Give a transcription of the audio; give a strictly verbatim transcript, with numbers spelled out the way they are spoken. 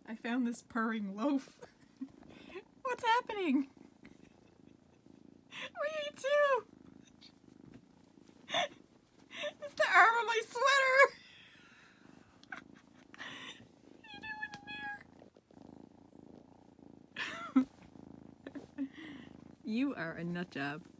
I found this purring loaf. What's happening? What are you two? It's the arm of my sweater. What are you doing in there? You are a nut job.